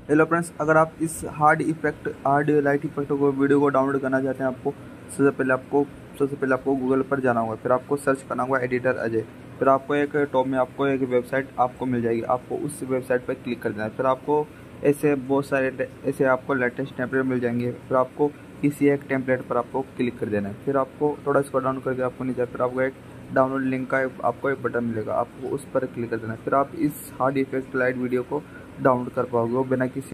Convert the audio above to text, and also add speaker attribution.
Speaker 1: Hello friends, अगर आप इस हार्ड लाइट इफेक्ट को वीडियो को डाउनलोड करना चाहते हैं, सबसे पहले आपको गूगल पर जाना होगा। फिर आपको सर्च करना होगा एडिटर अजय। फिर आपको एक टॉप में आपको एक वेबसाइट आपको मिल जाएगी। आपको उस वेबसाइट पर क्लिक कर देना है। फिर आपको ऐसे बहुत सारे ऐसे आपको लेटेस्ट टेम्पलेट मिल जाएंगे। फिर आपको किसी एक टेम्पलेट पर आपको क्लिक कर देना है। फिर आपको थोड़ा इसको डाउन करके आपको नीचे फिर आपको एक डाउनलोड लिंक का आपको एक बटन मिलेगा। आपको उस पर क्लिक कर देना है। फिर आप इस हार्ड इफेक्ट लाइट वीडियो को डाउनलोड कर पाओगे वो बिना किसी